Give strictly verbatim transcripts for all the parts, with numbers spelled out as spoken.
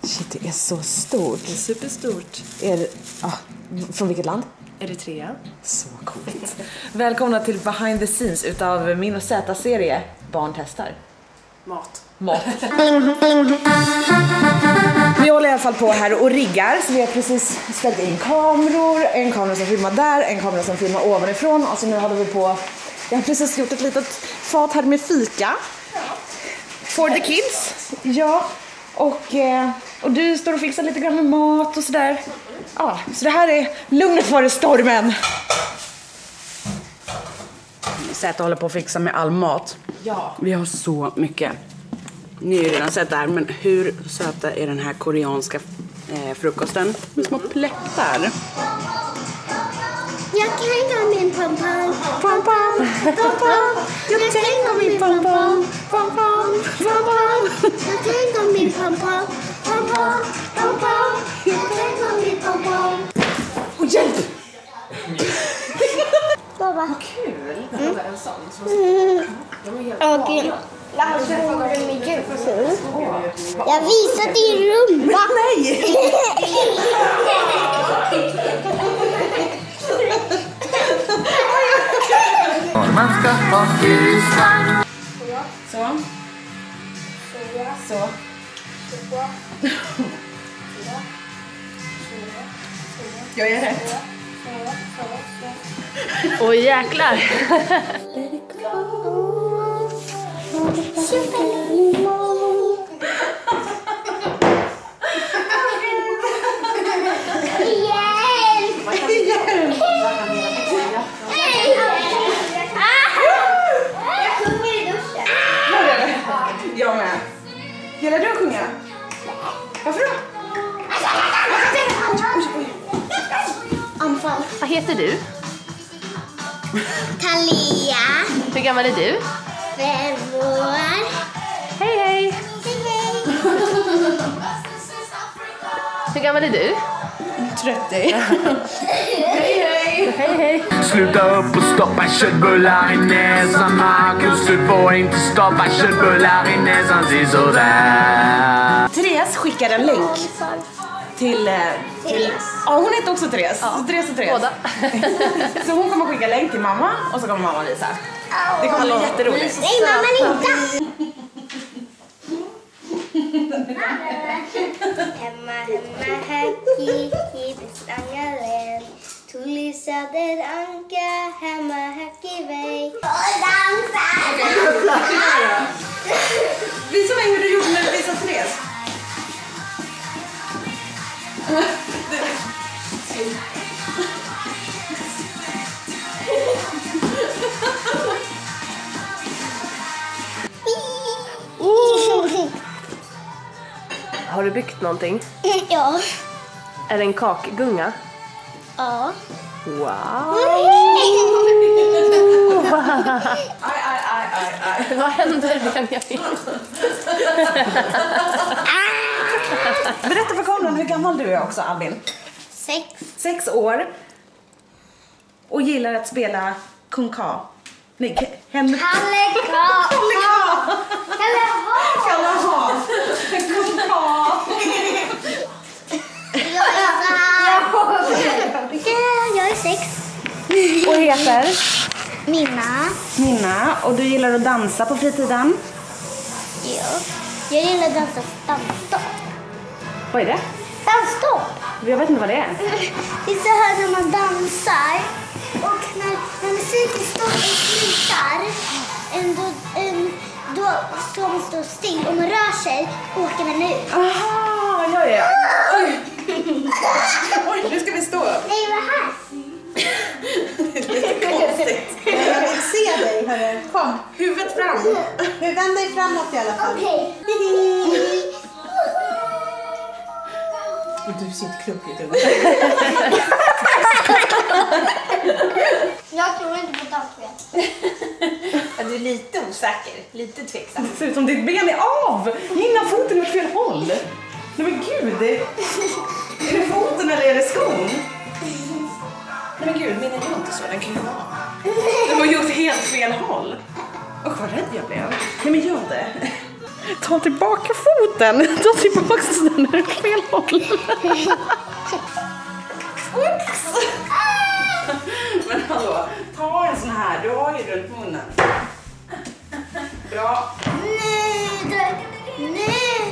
Shit, det är så stort. Det är superstort. Är det, ah, från vilket land? Eritrea. Så coolt. Välkomna till Behind the Scenes utav min och Z-serie Barn testar. Mat. Mat. Vi håller i alla fall på här och riggar. Så vi har precis ställt in kameror. En kamera som filmar där, en kamera som filmar ovanifrån. Och så nu håller vi på. Jag har precis gjort ett litet fat här med fika. Ja. For the kids. Ja. Och, eh, och du står och fixar lite grann med mat och sådär. Ja, så det här är lugnet före stormen. Sätt håller på att fixa med all mat. Ja. Vi har så mycket. Ni har ju redan sett det här, men hur söta är den här koreanska eh, frukosten? Med små plättar. Jag tänker min pompom, Pom-pom, pom-pom. Jag tänker min pom-pom, pom-pom, pom-pom. jag tänker min pompom, pompom, pompom. Jag tänker min pompom. Och hjälp! Baba. Kul. Det var en sån. Och varför går du med ljus? Jag visar din rumba. Nej! Man ska ha husvagn. Så. Så. Jag är rätt. Oj jäklar. Jag med. Gillar du att sjunga? Varför då? Anfall. Vad heter du? Talia. Hur gammal är du? Fem år. Hej hej. Hur gammal är du? trettio. Hej hej. Hej hej. Sluta upp och stoppa köttbullar i näsan. Marcus, du får inte stoppa köttbullar i näsan. Se sådär. Therese skickar en länk till... eh, till ja, hon heter också Therese. Ja. Så Therese och Therese. Båda. Så hon kommer skicka länk till mamma och så kommer mamma visa. Det kommer bli jätteroligt. Nej, mamma inte. Hemma, hemma, höki, i bestangaren. Tulisader anka, hemma, höki, väg. Och dansa! Visa mig hur du gjorde när du visade Therese. Har du byggt någonting? Ja. Är det en kakgunga? Ja. Wow. Aj, aj, aj, aj, aj. Vad händer Benjamin? Berätta för kameran hur gammal du är också, Albin. Sex. Sex år. Och gillar att spela Kung Ka. Nej, Ke- Henrik. Kalle Ka. Kalle Ka. Kalle Ha. Kalle Ha. Kung Ka. Jag är så här. Jag är sex. Och heter? Minna. Minna. Och du gillar att dansa på fritiden? Ja. Jag gillar att dansa dansstopp. Vad är det? Dansstopp. Jag vet inte vad det är. Det är så här när man dansar. Och när, när musiken står slutar. en, Då, en, då står man står still. Och man rör sig åker man ut. Aha, ja, ja. Oj. Oj, nu ska vi stå upp. Nej, vad här? Det är lite konstigt. Jag vill se dig, hörru. Kom. Huvudet fram. Vänd dig framåt i alla fall. Okej. Och du sitter klumpigt under. Jag tror inte på dansspel. Du är lite osäker, lite tveksam. Det ser ut som ditt ben är av. Innan foten åt fel håll. Nej men gud. Det... Är det foten eller är det skon? Nej men gud, min är ju inte så. Den kan ju vara. Den var gjort helt fel håll. Usch vad rädd jag blev. Nej men gör det. Ta tillbaka foten. Ta tillbaka den där fel håll. Men hallå, ta en sån här. Du har ju runt munnen. Bra. Nej, nej.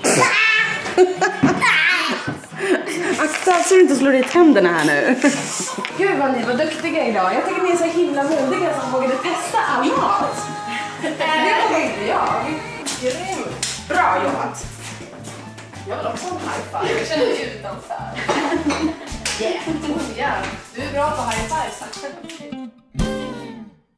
Akta så du inte slår i tänderna här nu. Gud vad ni var duktiga idag. Jag tycker ni är så himla modiga som vågade testa all mat. Det vågar inte jag. Grymt. Bra jobbat. Jag vill också ha en high five. Jag känner mig utanför. Yeah. Oh, yeah. Du är bra på high five.